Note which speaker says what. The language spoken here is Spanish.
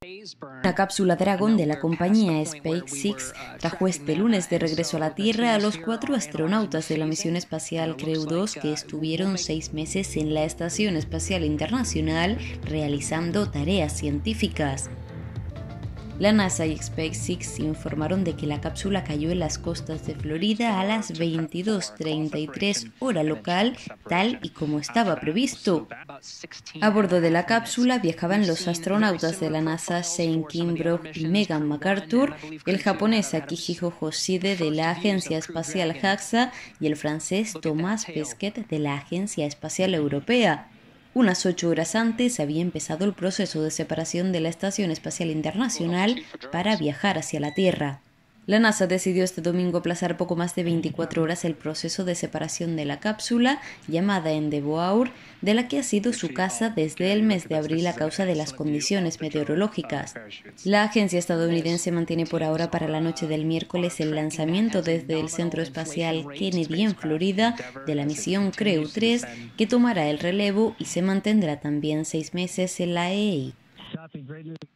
Speaker 1: La cápsula Dragon de la compañía SpaceX trajo este lunes de regreso a la Tierra a los 4 astronautas de la misión espacial Crew 2 que estuvieron 6 meses en la Estación Espacial Internacional realizando tareas científicas. La NASA y SpaceX informaron de que la cápsula cayó en las costas de Florida a las 22:33 hora local, tal y como estaba previsto. A bordo de la cápsula viajaban los astronautas de la NASA Shane Kimbrough y Megan McArthur, el japonés Akihiko Hoshide de la Agencia Espacial JAXA y el francés Thomas Pesquet de la Agencia Espacial Europea. Unas 8 horas antes había empezado el proceso de separación de la Estación Espacial Internacional para viajar hacia la Tierra. La NASA decidió este domingo aplazar poco más de 24 horas el proceso de separación de la cápsula, llamada Endeavour, de la que ha sido su casa desde el mes de abril a causa de las condiciones meteorológicas. La agencia estadounidense mantiene por ahora para la noche del miércoles el lanzamiento desde el Centro Espacial Kennedy en Florida de la misión Crew 3, que tomará el relevo y se mantendrá también 6 meses en la EI.